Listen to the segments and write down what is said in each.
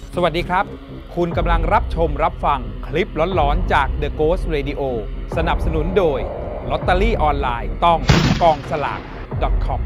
สวัสดีครับคุณกำลังรับชมรับฟังคลิปหลอนๆจาก The Ghost Radio สนับสนุนโดยลอตเตอรี่ออนไลน์ต้องกองสลาก .com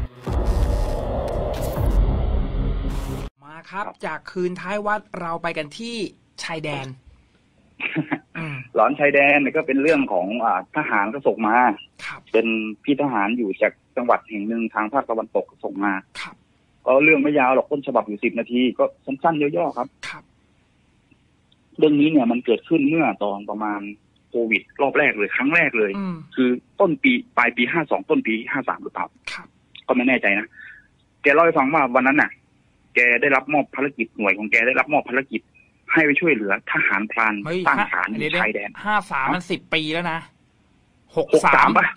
มาครับจากคืนท้ายวัดเราไปกันที่ชายแดนหลอนชายแดนเนี่ยก็เป็นเรื่องของทหารก็ส่งมาเป็นพี่ทหารอยู่จากจังหวัดแห่งหนึ่งทางภาคตะวันตกส่งมาก็เรื่องไม่ยาวหรอกต้นฉบับอยู่10 นาทีก็สั้นๆย่อๆครับเรื่องนี้เนี่ยมันเกิดขึ้นเมื่อตอนประมาณโควิดรอบแรกเลยครั้งแรกเลยคือต้นปีปลายปี52ต้นปี53หรือเปล่าก็ไม่แน่ใจนะแกเล่าให้ฟังว่าวันนั้นน่ะแกได้รับมอบภารกิจหน่วยของแกได้รับมอบภารกิจให้ไปช่วยเหลือทหารพรานตั้งฐานในชายแดน 53มัน10 ปีแล้วนะ 63ป่ะ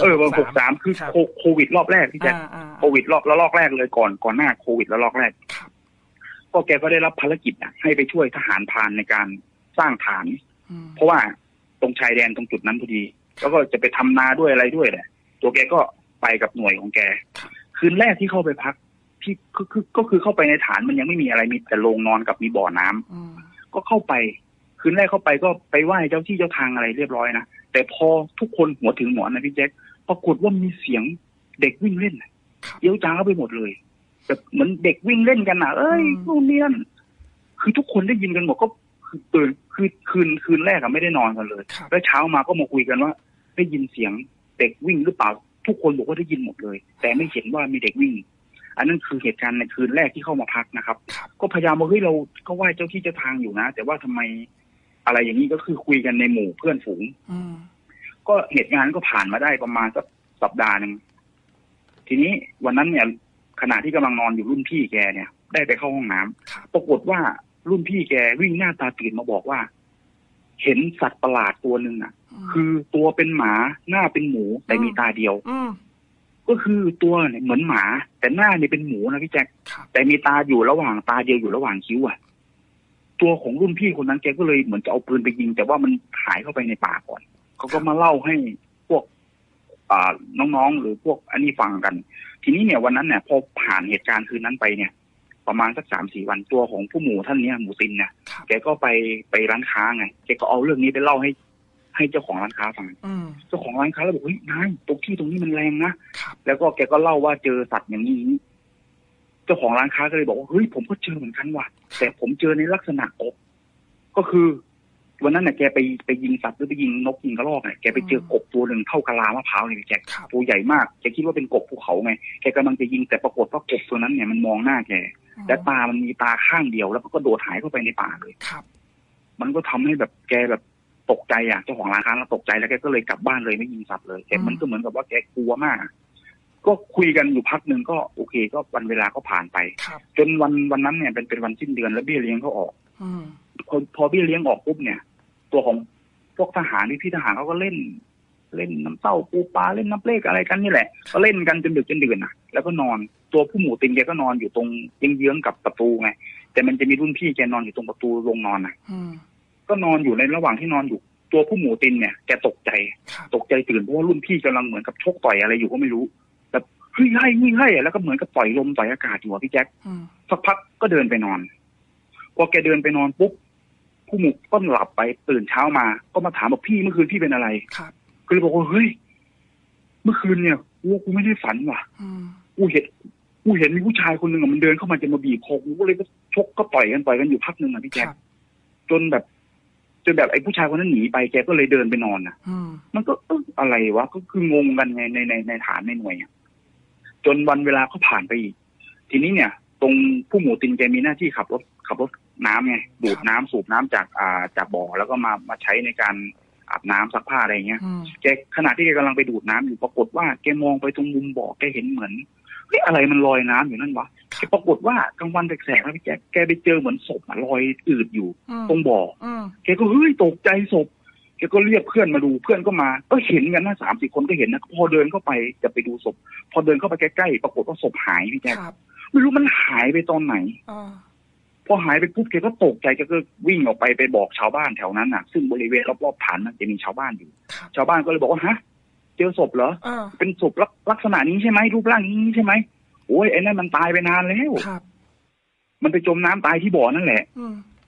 63คือโควิดรอบแรกที่แกโควิดรอบแล้วรอบแรกเลยก่อนหน้าโควิดแล้วรอบแรกก็แกก็ได้รับภารกิจให้ไปช่วยทหารพรานในการสร้างฐานเพราะว่าตรงชายแดนตรงจุดนั้นพอดีแล้วก็จะไปทำนาด้วยอะไรด้วยแหละตัวแกก็ไปกับหน่วยของแกคืนแรกที่เข้าไปพักที่ก็คือเข้าไปในฐานมันยังไม่มีอะไรมีแต่โรงนอนกับมีบ่อน้ำก็เข้าไปคืนแรกเข้าไปก็ไปไหว้เจ้าที่เจ้าทางอะไรเรียบร้อยนะแต่พอทุกคนหัวถึงหมอนนะพี่แจ๊คปรากฏว่ามีเสียงเด็กวิ่งเล่นเยี่ยวจ้าไปหมดเลยแบบเหมือนเด็กวิ่งเล่นกันน่ะเอ้ยนู่นนี่นั่นคือทุกคนได้ยินกันหมดก็คือตื่นคือคืนแรกไม่ได้นอนกันเลยแล้วเช้ามาก็มาคุยกันว่าได้ยินเสียงเด็กวิ่งหรือเปล่าทุกคนบอกว่าได้ยินหมดเลยแต่ไม่เห็นว่ามีเด็กวิ่งอันนั้นคือเหตุการณ์ในคืนแรกที่เข้ามาพักนะครับก็พยายามว่าเฮ้ยเราก็ไหว้เจ้าที่เจ้าทางอยู่นะแต่ว่าทำไมอะไรอย่างนี้ก็คือคุยกันในหมู่เพื่อนฝูงก็เหตุการณ์ก็ผ่านมาได้ประมาณสัปดาห์นึงทีนี้วันนั้นเนี่ยขณะที่กำลังนอนอยู่รุ่นพี่แกเนี่ยได้ไปเข้าห้องน้ำปรากฏว่ารุ่นพี่แกวิ่งหน้าตาตื่นมาบอกว่าเห็นสัตว์ประหลาดตัวนึงอ่ะคือตัวเป็นหมาหน้าเป็นหมูแต่มีตาเดียวก็คือตัวเนี่ยเหมือนหมาแต่หน้าเนี่ยเป็นหมูนะพี่แจ็คแต่มีตาอยู่ระหว่างตาเดียวอยู่ระหว่างคิ้วอ่ะตัวของรุ่นพี่คนนั้นแกก็เลยเหมือนจะเอาปืนไปยิงแต่ว่ามันหายเข้าไปในป่าก่อนเขาก็มาเล่าให้พวกน้องๆหรือพวกอันนี้ฟังกันทีนี้เนี่ยวันนั้นเนี่ยพอผ่านเหตุการณ์คืนนั้นไปเนี่ยประมาณสัก3-4 วันตัวของผู้หมู่ท่านเนี้ยหมู่ตินเนี่ยแกก็ไปร้านค้าไงแกก็เอาเรื่องนี้ไปเล่าให้เจ้าของร้านค้าฟังเจ้าของร้านค้าแล้วบอกเฮ้ยนายตรงที่ตรงนี้มันแรงนะแล้วก็แกก็เล่าว่าเจอสัตว์อย่างนี้เจ้าของร้านค้าก็เลยบอกว่าเฮ้ยผมก็เจอเหมือนกันว่ะแต่ผมเจอในลักษณะกบก็คือวันนั้นน่ะแกไปยิงสัตว์หรือไปยิงนกยิงกระรอกเนี่ยแกไปเจอกบตัวหนึ่งเท่ากะลามะพร้าวเลยแกตัวใหญ่มากแกคิดว่าเป็นกบภูเขาไงแกกำลังจะยิงแต่ปรากฏว่ากบตัวนั้นเนี่ยมันมองหน้าแกและตามันมีตาข้างเดียวแล้วก็โดดหายเข้าไปในป่าเลยมันก็ทำให้แบบแกแบบตกใจอ่ะเจ้าของร้านค้าตกใจแล้วแกก็เลยกลับบ้านเลยไม่ยิงสัตว์เลยแต่มันก็เหมือนกับว่าแกกลัวมากก็คุยกันอยู่พักหนึ่งก็โอเคก็วันเวลาก็ผ่านไปจนวันนั้นเนี่ยเป็นวันสิ้นเดือนแล้วเบี้ยเลี้ยงเขาออกพอเบี้ยเลี้ยงออกปุ๊บเนี่ยตัวของพวกทหารพี่ทหารเขาก็เล่นน้ำเต้าปูปลาเล่นน้ำเปลกอะไรกันนี่แหละก็เล่นกันจนดึกจนดื่นอ่ะแล้วก็นอนตัวผู้หมู่ตินแกก็นอนอยู่ตรงเยื้องกับประตูไงแต่มันจะมีรุ่นพี่แกนอนอยู่ตรงประตูโรงนอนน่ะก็นอนอยู่ในระหว่างที่นอนอยู่ตัวผู้หมู่ตินเนี่ยแกตกใจตื่นเพราะว่ารุ่นพี่กำลังเหมือนกับชกต่อยอะไรอยู่ก็ไม่รู้แบบเฮ้ยแล้วก็เหมือนกับต่อยลมต่อยอากาศอยู่พี่แจ็คสักพักก็เดินไปนอนพอแกเดินไปนอนปุ๊บผู้หมู่ก็หลับไปตื่นเช้ามาก็มาถามบอกพี่เมื่อคืนพี่เป็นอะไรก็เลยบอกว่าเฮ้ยเมื่อคืนเนี่ยกูไม่ได้ฝันว่ะกูเห็นมีผู้ชายคนหนึ่งมันเดินเข้ามาจะมาบีบคอกูก็เลยก็ชกก็ต่อยกันอยู่พักนึงอ่ะพี่แจ๊คจนแบบไอ้ผู้ชายคนนั้นหนีไปแกก็เลยเดินไปนอนนะมันก็อะไรวะก็คืองงกันไงในฐานในหน่วยจนวันเวลาก็ผ่านไปอีกทีนี้เนี่ยตรงผู้หมู่ตินแกมีหน้าที่ขับรถน้ำไงดูดน้ำสูบน้ำจากบ่อแล้วก็มาใช้ในการอาบน้ำซักผ้าอะไรเงี้ยแกขณะที่แกกำลังไปดูดน้ำอยู่ปรากฏว่าแกมองไปตรงมุมบ่อแกเห็นเหมือนเฮ้ยอะไรมันลอยน้ำอยู่นั่นวะแกปรากฏว่ากลางวันแสกๆแล้วพี่แกไปเจอเหมือนศพลอยอืดอยู่ตรงบ่อแกก็เฮ้ยตกใจศพแกก็เรียกเพื่อนมาดูเพื่อนก็มาก็เห็นกันนะ3-4 คนก็เห็นนะพอเดินเข้าไปจะไปดูศพพอเดินเข้าไปใกล้ๆปรากฏว่าศพหายพี่แจ๊คไม่รู้มันหายไปตอนไหนพอหายไปปุ๊บแกก็ตกใจแกก็วิ่งออกไปบอกชาวบ้านแถวนั้นน่ะซึ่งบริเวณรอบๆฐานมันจะมีชาวบ้านอยู่ชาวบ้านก็เลยบอกว่าฮะเจอศพเหรอเป็นศพลักษณะนี้ใช่ไหมรูปร่างนี้ใช่ไหมโอ้ยไอ้นั่นมันตายไปนานแล้วมันไปจมน้ำตายที่บ่อนั่นแหละ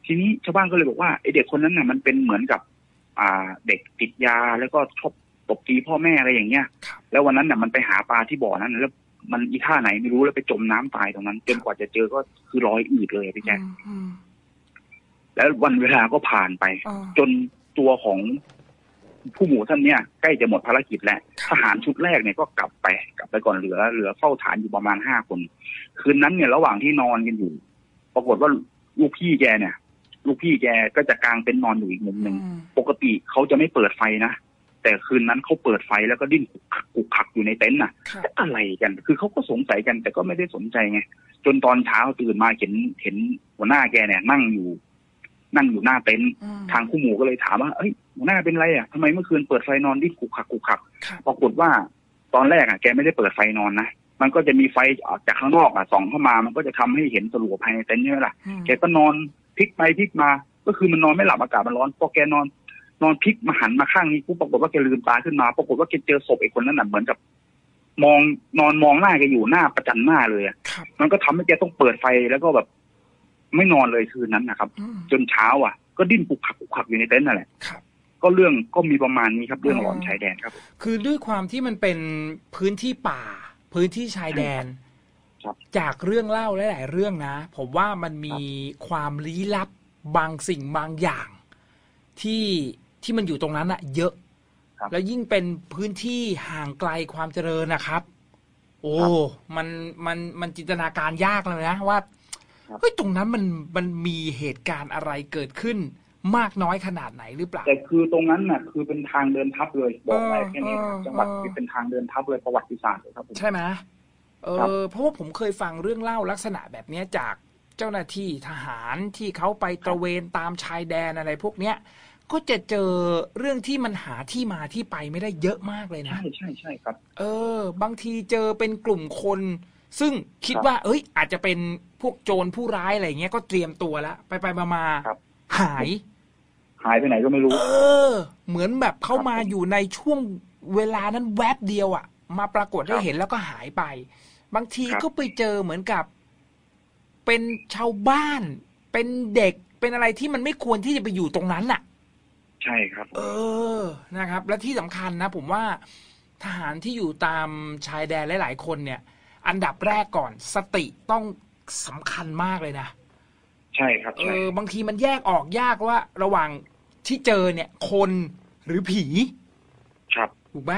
ทีนี้ชาวบ้านก็เลยบอกว่าไอเด็กคนนั้นน่ะมันเป็นเหมือนกับเด็กติดยาแล้วก็ชอบตบตีพ่อแม่อะไรอย่างเงี้ยแล้ววันนั้นน่ะมันไปหาปลาที่บ่อนั้นแล้วมันอีท่าไหนไม่รู้แล้วไปจมน้ำตายตรงนั้นจนกว่าจะเจอก็คือรอยอืดเลยพี่แจ๊คแล้ววันเวลาก็ผ่านไปจนตัวของผู้หมู่ท่านเนี่ยใกล้จะหมดภารกิจแล้วทหารชุดแรกเนี่ยก็กลับไปก่อนเหลือเฝ้าฐานอยู่ประมาณ5 คนคืนนั้นเนี่ยระหว่างที่นอนกันอยู่ปรากฏว่าลูกพี่แกก็จะกางเต็นท์นอนอยู่อีกมุมหนึ่งปกติเขาจะไม่เปิดไฟนะแต่คืนนั้นเขาเปิดไฟแล้วก็ดิ้นกุกขักอยู่ในเต็นท์น่ะอะไรกันคือเขาก็สงสัยกันแต่ก็ไม่ได้สนใจไงจนตอนเช้าตื่นมาเห็นหัวหน้าแกเนี่ยนั่งอยู่หน้าเต็นท์ทางผู้หมู่ก็เลยถามว่าเอ้ยหัวหน้าเป็นไรอ่ะทำไมเมื่อคืนเปิดไฟนอนดิ้นกุกขักปรากฏว่าตอนแรกอ่ะแกไม่ได้เปิดไฟนอนนะมันก็จะมีไฟจากข้างนอกส่องเข้ามามันก็จะทำให้เห็นสลัวภายในเต็นท์ใช่ไหมล่ะแกก็นอนพลิกไปพลิกมาก็คือมันนอนไม่หลับอากาศมันร้อนพอแกนอนพลิกมาหันมาข้างนี้ปุ๊บปรากฏว่าแกลืมตาขึ้นมาปรากฏว่าแกเจอศพไอ้คนนั้นน่ะเหมือนกับนอนมองหน้าแกอยู่หน้าประจันหน้าเลยมันก็ทำให้แกต้องเปิดไฟแล้วก็แบบไม่นอนเลยคืนนั้นนะครับจนเช้าก็ดิ้นกุกขักอยู่ในเต็นท์นั่นแหละก็เรื่องก็มีประมาณนี้ครับเรื่องหลอนชายแดนครับคือด้วยความที่มันเป็นพื้นที่ป่าพื้นที่ชายแดนจากเรื่องเล่าหลายๆเรื่องนะผมว่ามันมีความลี้ลับบางสิ่งบางอย่างที่มันอยู่ตรงนั้นอะเยอะแล้วยิ่งเป็นพื้นที่ห่างไกลความเจริญนะครับโอ้มันจินตนาการยากเลยนะว่าเฮ้ยตรงนั้นมันมีเหตุการณ์อะไรเกิดขึ้นมากน้อยขนาดไหนหรือเปล่าแต่คือตรงนั้นน่ะคือเป็นทางเดินทัพเลยบอกอะไรแค่นี้จังหวัดที่เป็นทางเดินทัพเลยประวัติศาสตร์เลยครับใช่ไหมเพราะว่าผมเคยฟังเรื่องเล่าลักษณะแบบนี้จากเจ้าหน้าที่ทหารที่เขาไปตระเวนตามชายแดนอะไรพวกเนี้ยก็จะเจอเรื่องที่มันหาที่มาที่ไปไม่ได้เยอะมากเลยนะใช่ครับบางทีเจอเป็นกลุ่มคนซึ่งคิดว่าอาจจะเป็นพวกโจรผู้ร้ายอะไรเงี้ยก็เตรียมตัวแล้วไปมาหายไปไหนก็ไม่รู้เหมือนแบบเข้ามาอยู่ในช่วงเวลานั้นแวบเดียวมาปรากฏให้เห็นแล้วก็หายไปบางทีก็ไปเจอเหมือนกับเป็นชาวบ้านเป็นเด็กเป็นอะไรที่มันไม่ควรที่จะไปอยู่ตรงนั้นน่ะใช่ครับนะครับและที่สำคัญนะผมว่าทหารที่อยู่ตามชายแดนหลายๆคนเนี่ยอันดับแรกก่อนสติต้องสำคัญมากเลยนะใช่ครับบางทีมันแยกออกยากว่าระหว่างที่เจอเนี่ยคนหรือผีครับถูกไหม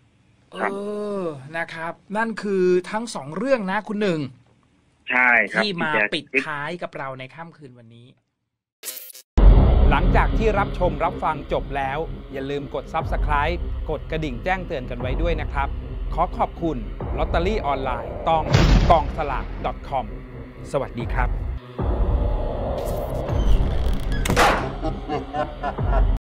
นะครับนั่นคือทั้ง2เรื่องนะคุณหนึ่งใช่ครับที่มาปิดท้ายกับเราในค่ำคืนวันนี้หลังจากที่รับชมรับฟังจบแล้วอย่าลืมกด Subscribe กดกระดิ่งแจ้งเตือนกันไว้ด้วยนะครับขอขอบคุณลอตเตอรี่ออนไลน์ต้องกองสลาก .com สวัสดีครับ